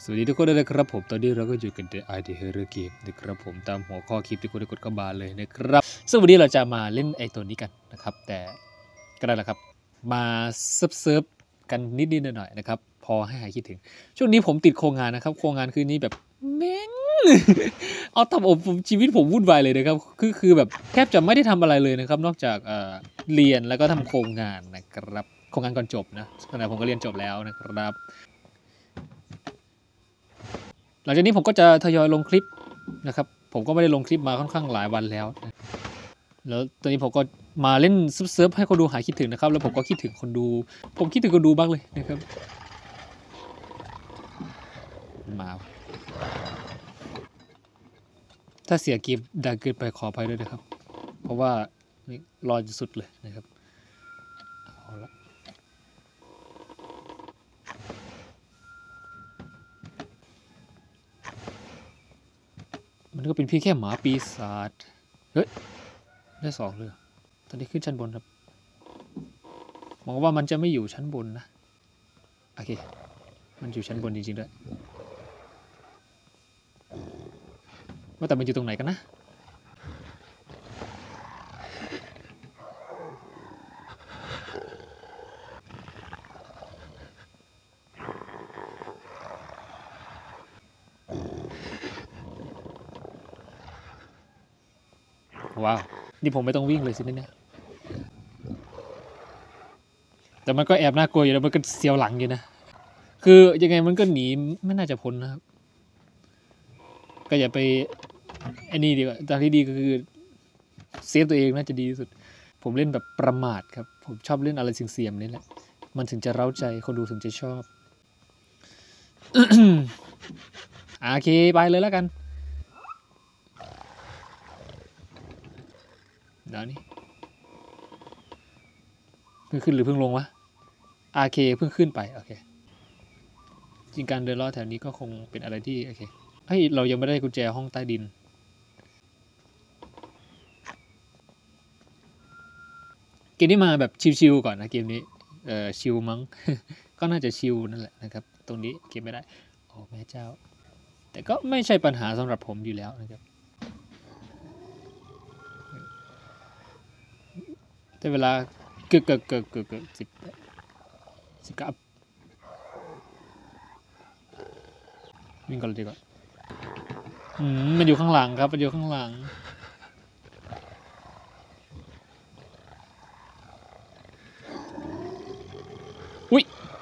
สวัสดีทุกคนด้วยนะครับผมตอนนี้เราก็อยู่กันใน ID Horror Game นะครับผมตามหัวข้อคลิปที่คุณได้กดเข้ามาเลยนะครับซึ่งวันนี้เราจะมาเล่นไอ้ตัวนี้กันนะครับแต่ก็ได้แหละครับมาเซิร์ฟกันนิดหน่อยนะครับพอให้หายคิดถึงช่วงนี้ผมติดโครงงานนะครับโครงงานคืนนี้แบบแม่ง เอาทำอบชีวิตผมวุ่นวายเลยนะครับคือแบบแทบจะไม่ได้ทำอะไรเลยนะครับนอกจากเรียนแล้วก็ทำโครงงานนะครับโครงงานก่อนจบนะขณะผมก็เรียนจบแล้วนะครับหลังจากนี้ผมก็จะทยอยลงคลิปนะครับผมก็ไม่ได้ลงคลิปมาค่อนข้างหลายวันแล้วตอนนี้ผมก็มาเล่นเซิร์ฟให้คนดูหายคิดถึงนะครับแล้วผมก็คิดถึงคนดูผมคิดถึงคนดูบ้างเลยนะครับมาถ้าเสียเกมดังเกินไปขออภัยด้วยนะครับเพราะว่ารอจนสุดเลยนะครับเอาละมันก็เป็นเพียงแค่หมาปีศาจเฮ้ยได้2เลยตอนนี้ขึ้นชั้นบนครับหวังว่ามันจะไม่อยู่ชั้นบนนะโอเคมันอยู่ชั้นบนจริงๆด้วยว่าแต่มันอยู่ตรงไหนกันนะว้าวนี่ผมไม่ต้องวิ่งเลยสิเนี่ยแต่มันก็แอบน่ากลัวอยู่แล้วมันก็เสียวหลังอยู่นะคือยังไงมันก็หนีไม่น่าจะพ้นนะครับก็อย่าไปไอ้นี่ดีกว่าทางที่ดีก็คือเซฟตัวเองน่าจะดีที่สุดผมเล่นแบบประมาทครับผมชอบเล่นอะไรเสี่ยงๆนี่แหละมันถึงจะเร้าใจคนดูถึงจะชอบ โอเคไปเลยแล้วกันเดี๋ยวนี้เพิ่งขึ้นหรือเพิ่งลงวะโอเคเพิ่งขึ้นไปโอเคจริงการเดินลอดแถวนี้ก็คงเป็นอะไรที่โอเคเฮ้ยเรายังไม่ได้กุญแจห้องใต้ดินเกมนี้มาแบบชิวๆก่อนนะเกมนี้ชิวมั้ง ก็น่าจะชิวนั่นแหละนะครับตรงนี้เก็บไม่ได้โอ้แม่เจ้าแต่ก็ไม่ใช่ปัญหาสำหรับผมอยู่แล้วนะครับแต่เวลาเกือบ10กับวิ่งก่อนเลยดีกว่ามันอยู่ข้างหลังครับมันอยู่ข้างหลังอุ้ย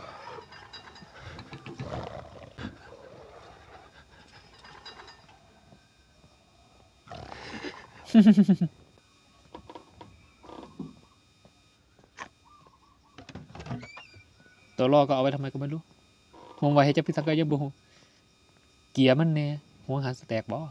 ตัวล่อก็เอาไว้ทำไมก็ไม่รู้ห่วงไว้ให้เจ้าพิทักษ์ก็ยังบ่เกียร์มันแน่ห่วงหาสแต็กบ่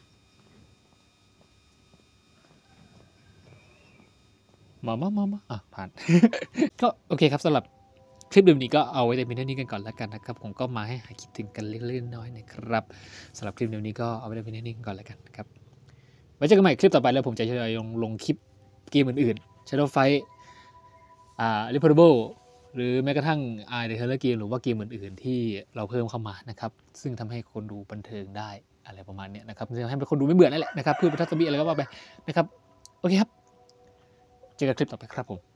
มาผ่าน ก็โอเคครับสำหรับคลิปเดิมนี้ก็เอาไว้แต่เพียงเท่านี้กันก่อนแล้วกันนะครับผมก็มาให้หายคิดถึงกันเล็กๆน้อยๆนะครับสำหรับคลิปเดิมนี้ก็เอาไว้แต่เพียงเท่านี้กันก่อนแล้วกันครับไว้เจอกันใหม่คลิปต่อไปแล้วผมจะลงคลิปเกมอื่นๆ Shadow Fight Reportable หรือแม้กระทั่งThe Horror Game หรือว่าเกมอื่นๆที่เราเพิ่มเข้ามานะครับซึ่งทำให้คนดูบันเทิงได้อะไรประมาณนี้นะครับให้คนดูไม่เบื่อนั่นแหละนะครับเพื่อประทับใจอะไรก็ว่าไปนะครับโอเคครับเจอกันคลิปต่อไปครับผม